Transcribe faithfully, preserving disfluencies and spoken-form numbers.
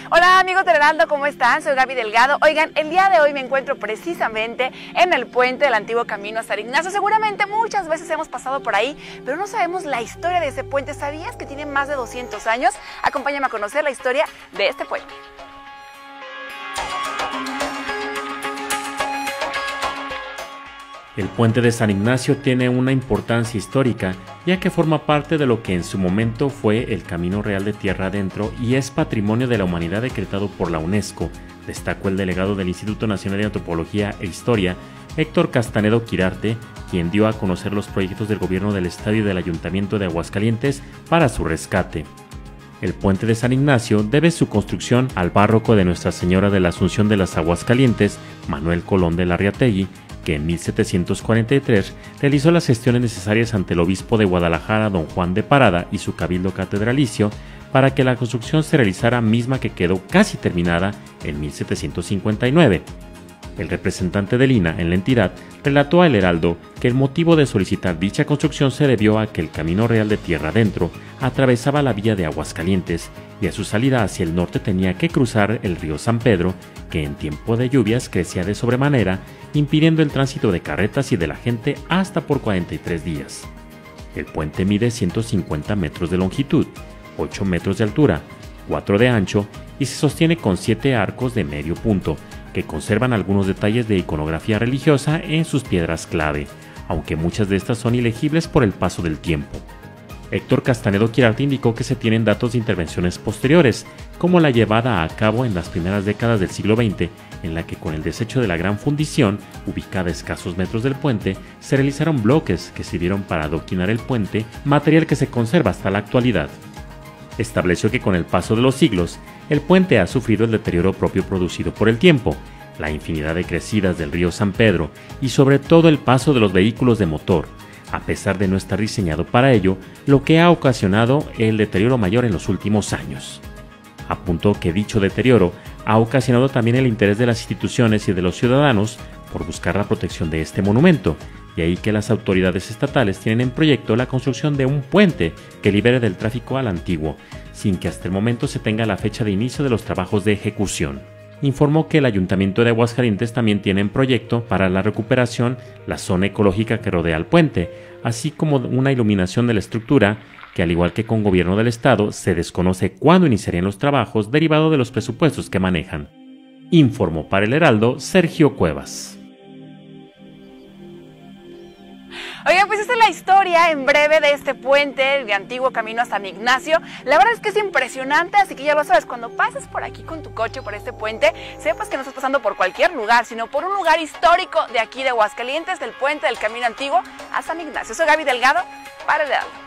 Hola amigos del Heraldo, ¿cómo están? Soy Gaby Delgado. Oigan, el día de hoy me encuentro precisamente en el puente del antiguo camino a San Ignacio. Seguramente muchas veces hemos pasado por ahí, pero no sabemos la historia de ese puente. ¿Sabías que tiene más de doscientos años? Acompáñame a conocer la historia de este puente. El puente de San Ignacio tiene una importancia histórica, ya que forma parte de lo que en su momento fue el Camino Real de Tierra Adentro y es Patrimonio de la Humanidad decretado por la UNESCO, destacó el delegado del Instituto Nacional de Antropología e Historia, Héctor Castanedo Quirarte, quien dio a conocer los proyectos del gobierno del estado y del Ayuntamiento de Aguascalientes para su rescate. El puente de San Ignacio debe su construcción al párroco de Nuestra Señora de la Asunción de las Aguascalientes, Manuel Colón de Larriategui, que en mil setecientos cuarenta y tres realizó las gestiones necesarias ante el obispo de Guadalajara, don Juan de Parada, y su cabildo catedralicio, para que la construcción se realizara, misma que quedó casi terminada en mil setecientos cincuenta y nueve. El representante del I N A en la entidad relató a El Heraldo que el motivo de solicitar dicha construcción se debió a que el Camino Real de Tierra Adentro atravesaba la vía de Aguascalientes y a su salida hacia el norte tenía que cruzar el río San Pedro, que en tiempo de lluvias crecía de sobremanera, impidiendo el tránsito de carretas y de la gente hasta por cuarenta y tres días. El puente mide ciento cincuenta metros de longitud, ocho metros de altura, cuatro de ancho y se sostiene con siete arcos de medio punto, que conservan algunos detalles de iconografía religiosa en sus piedras clave, aunque muchas de estas son ilegibles por el paso del tiempo. Héctor Castanedo Quirarte indicó que se tienen datos de intervenciones posteriores, como la llevada a cabo en las primeras décadas del siglo veinte, en la que con el desecho de la Gran Fundición, ubicada a escasos metros del puente, se realizaron bloques que sirvieron para adoquinar el puente, material que se conserva hasta la actualidad. Estableció que con el paso de los siglos, el puente ha sufrido el deterioro propio producido por el tiempo, la infinidad de crecidas del río San Pedro y sobre todo el paso de los vehículos de motor, a pesar de no estar diseñado para ello, lo que ha ocasionado el deterioro mayor en los últimos años. Apuntó que dicho deterioro ha ocasionado también el interés de las instituciones y de los ciudadanos por buscar la protección de este monumento, y ahí que las autoridades estatales tienen en proyecto la construcción de un puente que libere del tráfico al antiguo, sin que hasta el momento se tenga la fecha de inicio de los trabajos de ejecución. Informó que el Ayuntamiento de Aguascalientes también tiene en proyecto para la recuperación la zona ecológica que rodea al puente, así como una iluminación de la estructura, que al igual que con gobierno del estado, se desconoce cuándo iniciarían los trabajos derivado de los presupuestos que manejan. Informó para El Heraldo Sergio Cuevas. Oigan, pues esta es la historia en breve de este puente de antiguo camino a San Ignacio. La verdad es que es impresionante, así que ya lo sabes, cuando pases por aquí con tu coche por este puente, sepas que no estás pasando por cualquier lugar, sino por un lugar histórico de aquí de Aguascalientes, del puente del camino antiguo a San Ignacio. Soy Gaby Delgado para El Heraldo.